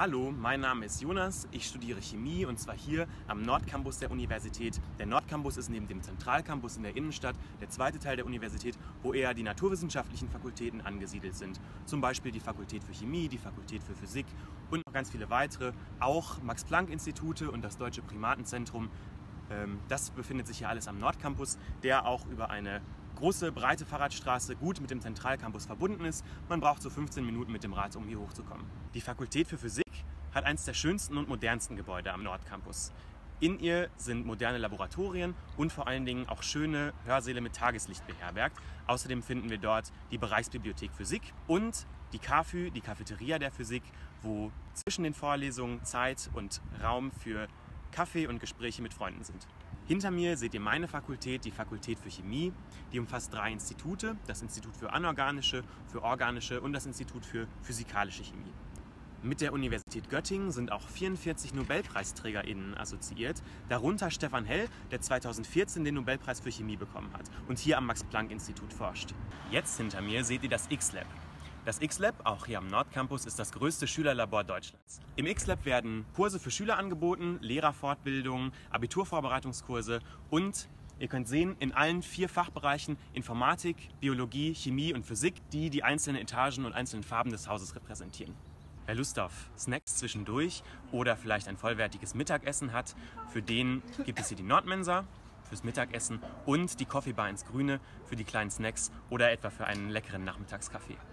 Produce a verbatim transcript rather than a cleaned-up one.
Hallo, mein Name ist Jonas, ich studiere Chemie und zwar hier am Nordcampus der Universität. Der Nordcampus ist neben dem Zentralcampus in der Innenstadt der zweite Teil der Universität, wo eher die naturwissenschaftlichen Fakultäten angesiedelt sind. Zum Beispiel die Fakultät für Chemie, die Fakultät für Physik und noch ganz viele weitere. Auch Max-Planck-Institute und das Deutsche Primatenzentrum. Das befindet sich hier alles am Nordcampus, der auch über eine große, breite Fahrradstraße gut mit dem Zentralcampus verbunden ist. Man braucht so fünfzehn Minuten mit dem Rad, um hier hochzukommen. Die Fakultät für Physik hat eines der schönsten und modernsten Gebäude am Nordcampus. In ihr sind moderne Laboratorien und vor allen Dingen auch schöne Hörsäle mit Tageslicht beherbergt. Außerdem finden wir dort die Bereichsbibliothek Physik und die KaPHY, die Cafeteria der Physik, wo zwischen den Vorlesungen Zeit und Raum für Kaffee und Gespräche mit Freunden sind. Hinter mir seht ihr meine Fakultät, die Fakultät für Chemie. Die umfasst drei Institute, das Institut für anorganische, für organische und das Institut für physikalische Chemie. Mit der Universität Göttingen sind auch vierundvierzig NobelpreisträgerInnen assoziiert, darunter Stefan Hell, der zweitausendvierzehn den Nobelpreis für Chemie bekommen hat und hier am Max-Planck-Institut forscht. Jetzt hinter mir seht ihr das X-Lab. Das X-Lab, auch hier am Nordcampus, ist das größte Schülerlabor Deutschlands. Im X-Lab werden Kurse für Schüler angeboten, Lehrerfortbildungen, Abiturvorbereitungskurse und ihr könnt sehen, in allen vier Fachbereichen Informatik, Biologie, Chemie und Physik, die die einzelnen Etagen und einzelnen Farben des Hauses repräsentieren. Wer Lust auf Snacks zwischendurch oder vielleicht ein vollwertiges Mittagessen hat, für den gibt es hier die Nordmensa fürs Mittagessen und die Coffeebar ins Grüne für die kleinen Snacks oder etwa für einen leckeren Nachmittagskaffee.